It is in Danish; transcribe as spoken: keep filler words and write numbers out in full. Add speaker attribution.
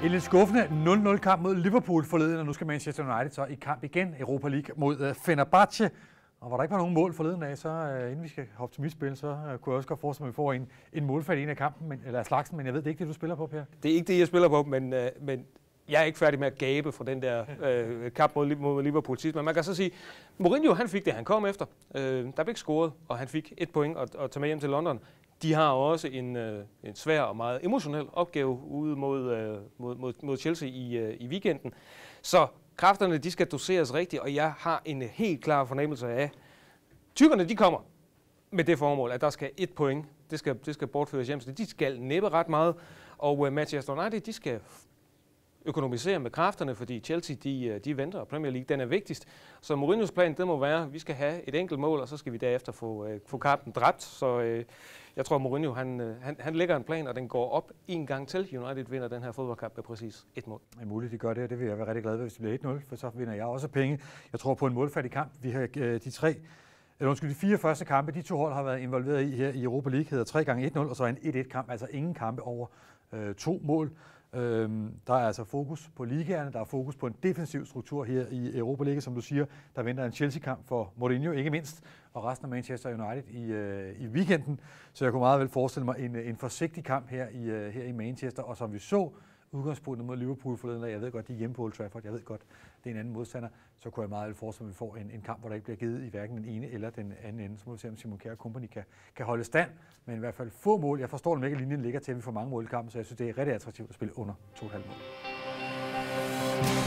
Speaker 1: En lidt skuffende nul nul kamp mod Liverpool forleden, og nu skal Manchester United så i kamp igen, Europa League mod Fenerbahce. Og hvor der ikke var nogen mål forleden af, så uh, inden vi skal hoppe til mit spil, så uh, kunne jeg også godt forestille mig, at vi får en, en målfald i en af kampen, men, eller slagsen, men jeg ved det ikke det, du spiller på, Per.
Speaker 2: Det er ikke det, jeg spiller på, men, uh, men jeg er ikke færdig med at gabe fra den der uh, kamp mod, mod Liverpool sidst. Men man kan så sige, Mourinho han fik det, han kom efter. Uh, der blev ikke scoret, og han fik et point at, at tage med hjem til London. De har også en, uh, en svær og meget emotionel opgave ude mod, uh, mod, mod, mod Chelsea i, uh, i weekenden. Så kræfterne, de skal doseres rigtigt, og jeg har en helt klar fornemmelse af, tykkerne, de kommer med det formål, at der skal et point. Det skal, det skal bortføres hjem, så de skal næppe ret meget. Og uh, Manchester United, de skal økonomisere med kræfterne, fordi Chelsea, de, de venter, og Premier League, den er vigtigst. Så Mourinhos plan, det må være, at vi skal have et enkelt mål, og så skal vi derefter få, uh, få kampen dræbt. Så uh, jeg tror, Mourinho, han, uh, han, han lægger en plan, og den går op en gang til. United vinder den her fodboldkamp med præcis et mål.
Speaker 1: Det er muligt, de gør det, og det vil jeg være rigtig glad ved, hvis det bliver et nul, for så vinder jeg også penge. Jeg tror på en målfattig kamp. Vi har uh, de tre Eller undskyld, de fire første kampe, de to hold har været involveret i her i Europa League, hedder tre gange et nul, og så en et et kamp, altså ingen kampe over øh, to mål. Øhm, der er altså fokus på ligaerne, der er fokus på en defensiv struktur her i Europa League, som du siger. Der venter en Chelsea-kamp for Mourinho, ikke mindst, og resten af Manchester United i, øh, i weekenden. Så jeg kunne meget vel forestille mig en, en forsigtig kamp her i, øh, her i Manchester, og som vi så udgangspunktet mod Liverpool forleden dag, jeg ved godt, de er hjemme på Old Trafford, jeg ved godt, det er en anden modstander, så kunne jeg meget vel forestille mig, at vi får en, en kamp, hvor der ikke bliver givet i hverken den ene eller den anden ende. Så må vi se, om Simon Kjær og Company kan, kan holde stand, men i hvert fald få mål. Jeg forstår, at linjen ligger til, at vi får mange mål i kampen, så jeg synes, det er rigtig attraktivt at spille under to komma fem mål.